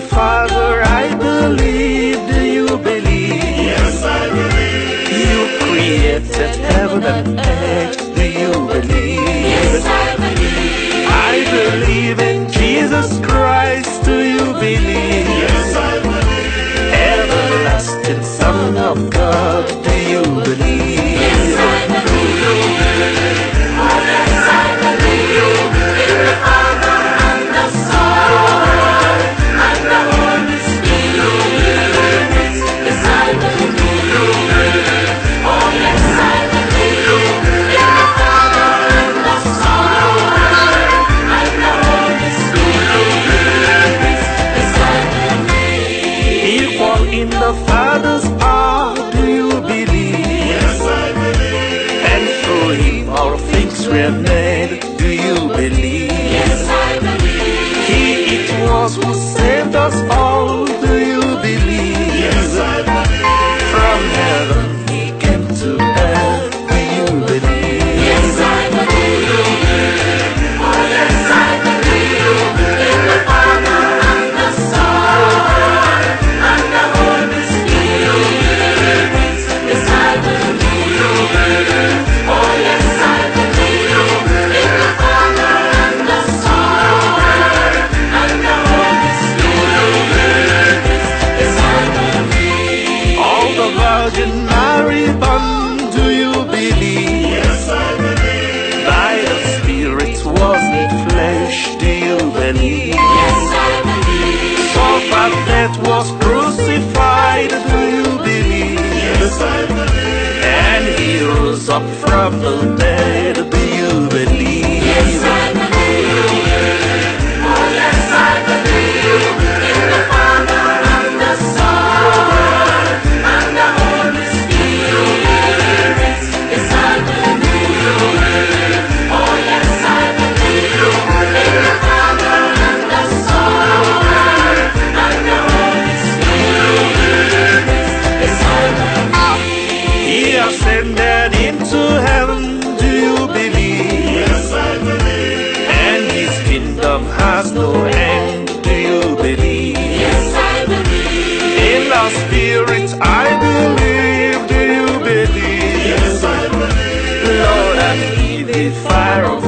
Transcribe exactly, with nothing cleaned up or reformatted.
Father, I believe. Do you believe? Yes, I believe. You created heaven and earth. Do you believe? Yes, I believe. I believe in Jesus Christ. Do you believe? Yes, I believe. Everlasting Son of God. Do you believe? Yes, I believe. Oh, yes, I believe in the Father and the Son and the Holy Spirit. Yes, I believe. Oh, yes, I believe in the Father and the Son and the Holy Spirit. Yes, I believe. Equal in the Father's power. Do you believe? Yes, I believe. And through Him all things were made. Do you believe? Yes, I believe. He it was who saved us all. Do you believe? Yes, I believe. From heaven He came to earth. Do you believe? Yes, I believe. Oh, yes, I believe in the Father and the Son and the Holy Spirit. Yes, I believe. Oh, yes, I believe in the Father and the Son and the Holy Spirit. Yes, I believe. All the Virgin Mary born. Do you believe? Yes, I believe. By the Spirit was made flesh. Do you believe? Yes, I believe. Suffered death, was crucified. Do you believe? Yes, I believe. And He rose up from the dead. Do you believe? Yes, I believe. Oh, yes, I believe in the Father and the Son and the Holy Spirit. Yes, I believe. Oh, yes, I believe in the Father and the Son and the Holy Spirit. Yes, I believe. He ascended into heaven. Do you believe? Yes, I believe. And His kingdom has no end. Do you believe? Yes, I believe. In the Spirit I believe. Do you believe? Yes, I believe. Lord, and He the fire of